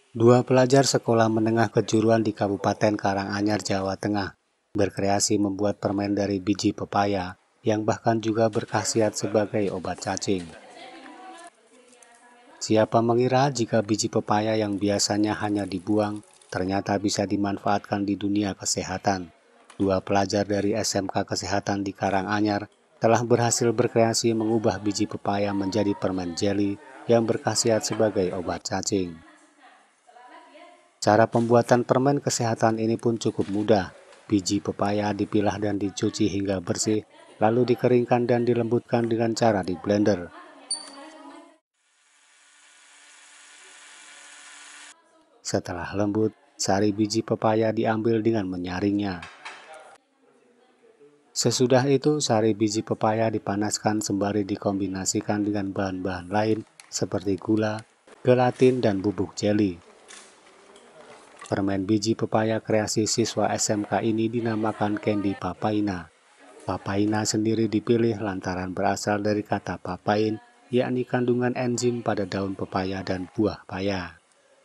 Dua pelajar sekolah menengah kejuruan di Kabupaten Karanganyar, Jawa Tengah, berkreasi membuat permen dari biji pepaya yang bahkan juga berkhasiat sebagai obat cacing. Siapa mengira jika biji pepaya yang biasanya hanya dibuang, ternyata bisa dimanfaatkan di dunia kesehatan. Dua pelajar dari SMK Kesehatan di Karanganyar telah berhasil berkreasi mengubah biji pepaya menjadi permen jeli yang berkhasiat sebagai obat cacing. Cara pembuatan permen kesehatan ini pun cukup mudah. Biji pepaya dipilah dan dicuci hingga bersih, lalu dikeringkan dan dilembutkan dengan cara di blender. Setelah lembut, sari biji pepaya diambil dengan menyaringnya. Sesudah itu, sari biji pepaya dipanaskan sembari dikombinasikan dengan bahan-bahan lain seperti gula, gelatin, dan bubuk jeli. Permen biji pepaya kreasi siswa SMK ini dinamakan Candy Papaina. Papaina sendiri dipilih lantaran berasal dari kata papain, yakni kandungan enzim pada daun pepaya dan buah paya.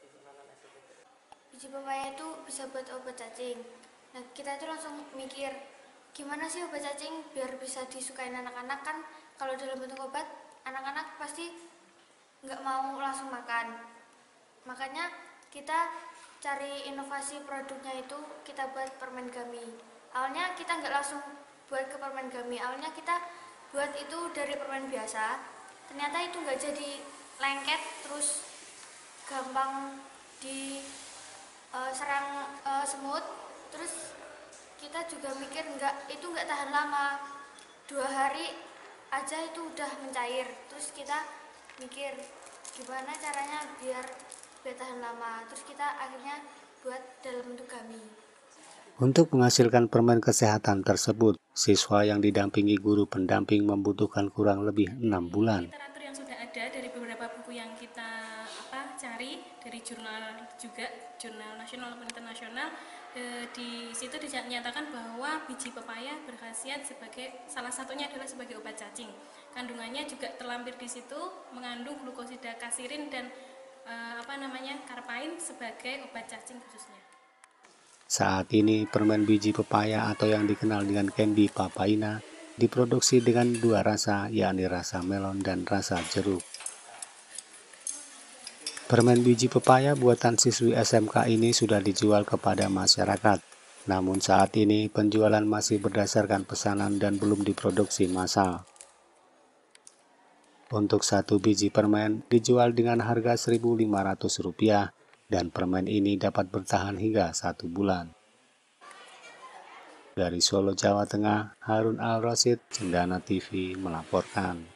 Biji pepaya itu bisa buat obat cacing. Nah, kita tuh langsung mikir, gimana sih obat cacing biar bisa disukain anak-anak? Kan kalau dalam bentuk obat, anak-anak pasti nggak mau langsung makan. Makanya kita cari inovasi produknya itu, kita buat permen gummy. Awalnya kita nggak langsung buat ke permen gummy, awalnya kita buat itu dari permen biasa. Ternyata itu nggak jadi lengket, terus gampang di serang semut. Terus kita juga mikir itu nggak tahan lama, 2 hari aja itu udah mencair. Terus kita mikir gimana caranya biar tahan lama. Terus kita akhirnya buat dalam bentuk gummy. Untuk menghasilkan permen kesehatan tersebut, siswa yang didampingi guru pendamping membutuhkan kurang lebih 6 bulan. Literatur yang sudah ada dari beberapa buku yang kita cari dari jurnal juga, jurnal nasional maupun internasional, di situ dinyatakan bahwa biji pepaya berkhasiat sebagai, salah satunya adalah sebagai obat cacing. Kandungannya juga terlampir di situ, mengandung glukosida kasirin dan karpain sebagai obat cacing khususnya. Saat ini, permen biji pepaya atau yang dikenal dengan Candy Papaina diproduksi dengan 2 rasa, yakni rasa melon dan rasa jeruk. Permen biji pepaya buatan siswi SMK ini sudah dijual kepada masyarakat. Namun saat ini penjualan masih berdasarkan pesanan dan belum diproduksi massal. Untuk satu biji permen dijual dengan harga Rp1.500 dan permen ini dapat bertahan hingga 1 bulan. Dari Solo, Jawa Tengah, Harun Al-Rasyid, Cendana TV melaporkan.